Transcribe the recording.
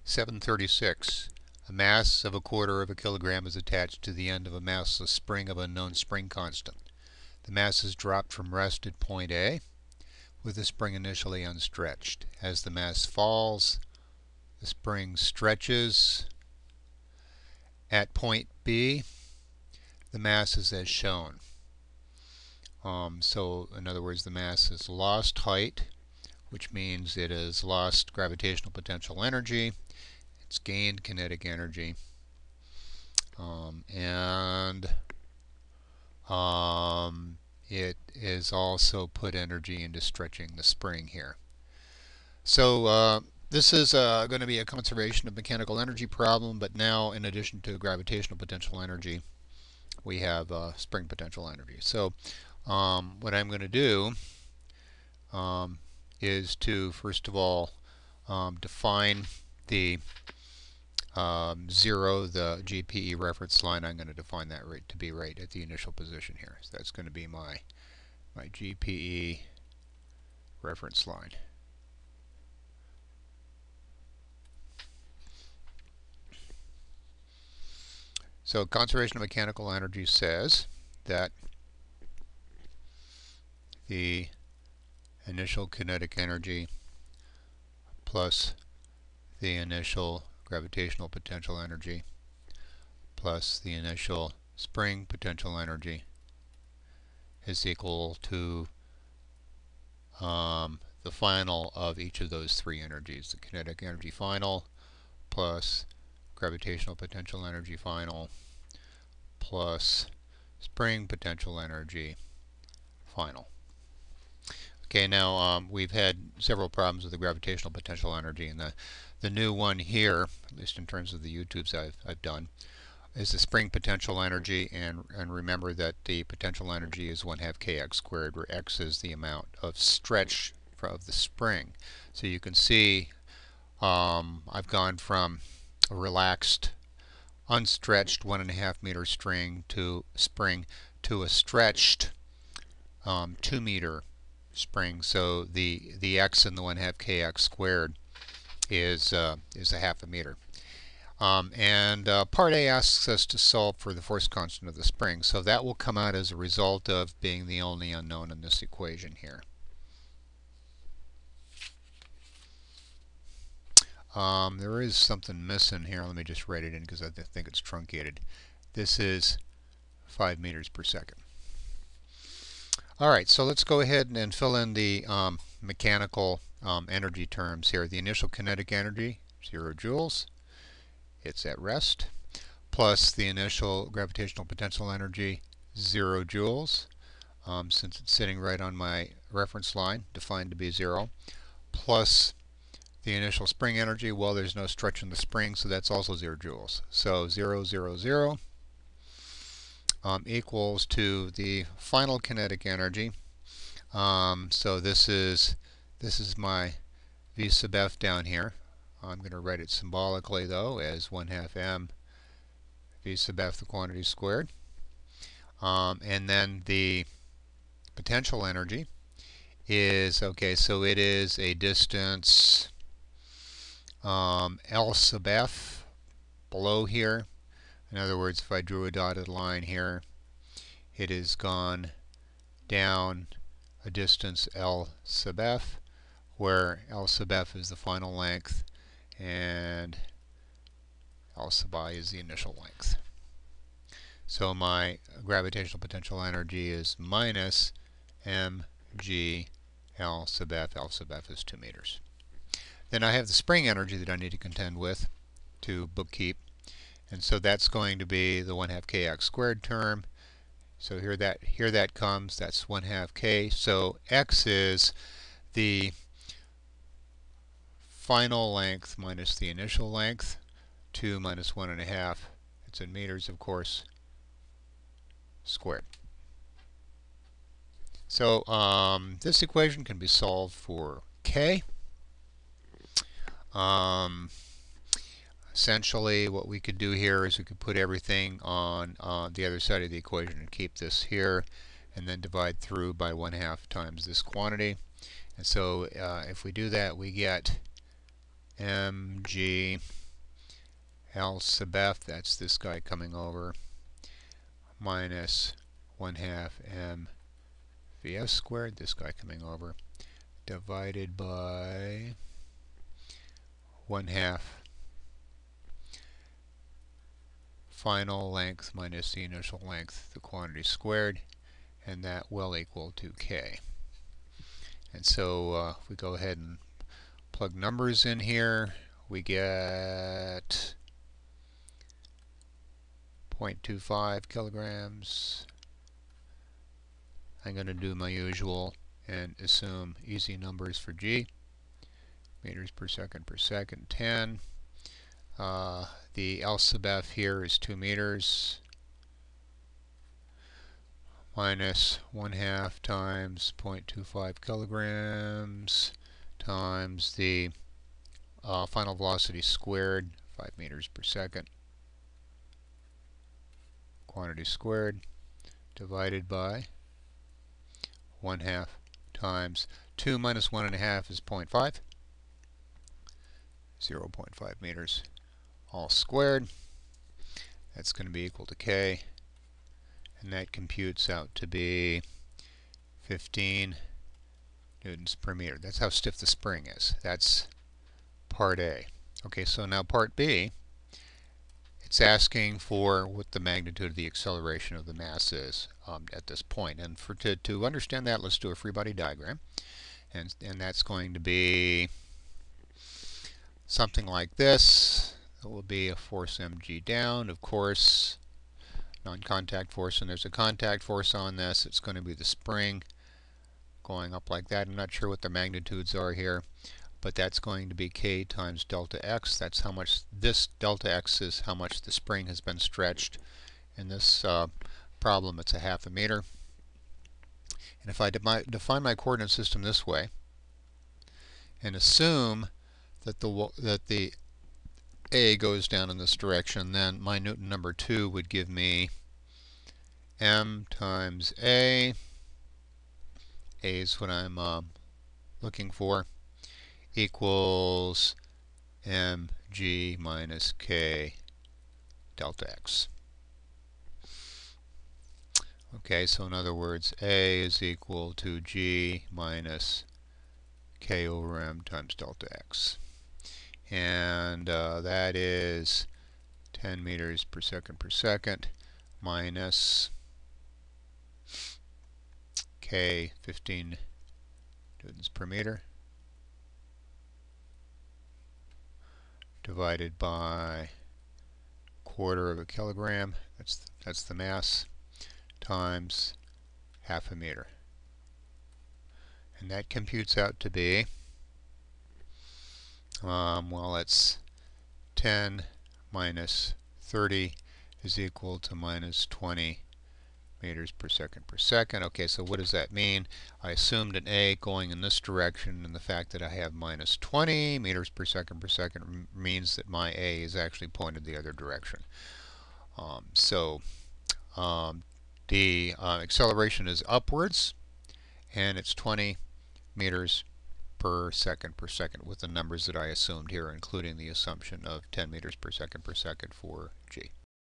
736. A mass of 1/4 of a kilogram is attached to the end of a massless spring of unknown spring constant. The mass is dropped from rest at point A, with the spring initially unstretched. As the mass falls, the spring stretches. At point B, the mass is as shown. So in other words, the mass has lost height, which means it has lost gravitational potential energy. It's gained kinetic energy. It is also put energy into stretching the spring here. So this is going to be a conservation of mechanical energy problem, but now in addition to gravitational potential energy, we have spring potential energy. So what I'm going to do is to first of all define the 0, the GPE reference line. I'm going to define that to be right at the initial position here. So that's going to be my GPE reference line. So conservation of mechanical energy says that the initial kinetic energy plus the initial gravitational potential energy plus the initial spring potential energy is equal to the final of each of those three energies. The kinetic energy final plus gravitational potential energy final plus spring potential energy final. Okay, now we've had several problems with the gravitational potential energy, and the new one here, at least in terms of the YouTubes I've done, is the spring potential energy, and remember that the potential energy is 1/2 kx squared, where x is the amount of stretch of the spring. So you can see I've gone from a relaxed, unstretched 1.5 meter spring to a stretched 2 meter spring. So the x in the 1/2 kx squared is a 1/2 meter. Part A asks us to solve for the force constant of the spring, so that will come out as a result of being the only unknown in this equation here. There is something missing here. Let me just write it in because I think it's truncated. This is 5 meters per second. Alright, so let's go ahead and fill in the mechanical energy terms here. The initial kinetic energy, 0 joules. It's at rest. Plus the initial gravitational potential energy, 0 joules. Since it's sitting right on my reference line, defined to be 0. Plus the initial spring energy, well, there's no stretch in the spring, so that's also 0 joules. So 0, 0, 0 equals to the final kinetic energy. So this is my V sub F down here. I'm going to write it symbolically, though, as 1/2 m V sub F, the quantity squared. And then the potential energy is, okay, so it is a distance L sub F below here. In other words, if I drew a dotted line here, it has gone down a distance L sub F, where L sub F is the final length and L sub I is the initial length. So my gravitational potential energy is minus mg L sub F. L sub F is 2 meters. Then I have the spring energy that I need to contend with to bookkeep, and so that's going to be the 1/2 kx squared term. So here that comes. That's 1/2 k. So x is the final length minus the initial length. 2 minus 1.5. It's in meters, of course. Squared. So this equation can be solved for k. Essentially, what we could do here is we could put everything on the other side of the equation and keep this here, and then divide through by 1/2 times this quantity. And so if we do that, we get mg L sub f, that's this guy coming over, minus 1/2 m vs squared, this guy coming over, divided by 1/2 final length minus the initial length, the quantity squared, and that will equal to k. And so if we go ahead and plug numbers in here, we get 0.25 kilograms. I'm going to do my usual and assume easy numbers for g. Meters per second, 10. The L sub f here is 2 meters. Minus 1/2 times 0.25 kilograms times the final velocity squared, 5 meters per second, quantity squared, divided by 1/2 times 2 minus 1/2 is 0.5, 0.5 meters, all squared. That's going to be equal to k, and that computes out to be 15 newtons per meter. That's how stiff the spring is. That's part A. Okay, so now part B, it's asking for what the magnitude of the acceleration of the mass is at this point. And to understand that, let's do a free body diagram. And that's going to be something like this. It will be a force mg down, of course, non-contact force, and there's a contact force on this. It's going to be the spring going up like that. I'm not sure what the magnitudes are here, but that's going to be k times delta x. That's how much this delta x is, how much the spring has been stretched. In this problem, it's 1/2 meter. And if I define my coordinate system this way and assume that the A goes down in this direction, then my Newton number 2 would give me m times A is what I'm looking for, equals mg minus k delta x. Okay, so in other words, A is equal to g minus k over m times delta x. And that is 10 meters per second minus k, 15 newtons per meter, divided by 1/4 of a kilogram, that's the mass, times 1/2 meter. And that computes out to be, well, it's 10 minus 30 is equal to minus 20 meters per second. Okay, so what does that mean? I assumed an A going in this direction, and the fact that I have minus 20 meters per second means that my A is actually pointed the other direction. The acceleration is upwards, and it's 20 meters per second with the numbers that I assumed here, including the assumption of 10 meters per second for g.